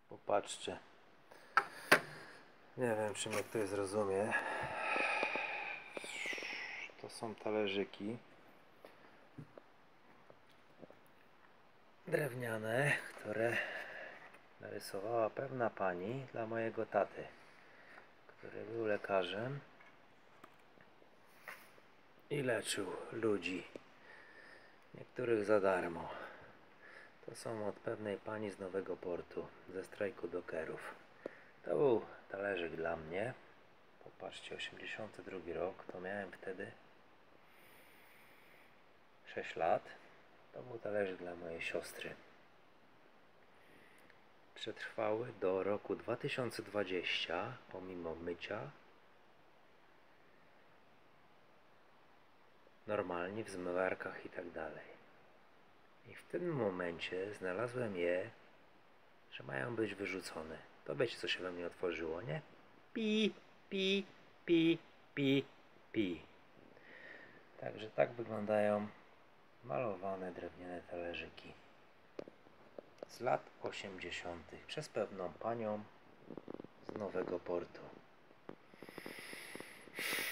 Popatrzcie. Nie wiem, czy mnie ktoś zrozumie. To są talerzyki drewniane, które narysowała pewna pani dla mojego taty, który był lekarzem i leczył ludzi, niektórych za darmo. To są od pewnej pani z Nowego Portu, ze strajku dokerów. To był talerzyk dla mnie. Popatrzcie, 82 rok, to miałem wtedy 6 lat. To był talerzyk dla mojej siostry. Przetrwały do roku 2020, pomimo mycia, normalnie w zmywarkach i tak dalej. I w tym momencie znalazłem je, że mają być wyrzucone. To wiecie, co się we mnie otworzyło, nie? Pi, pi, pi, pi, pi. Także tak wyglądają malowane drewniane talerzyki z lat 80. przez pewną panią z Nowego Portu.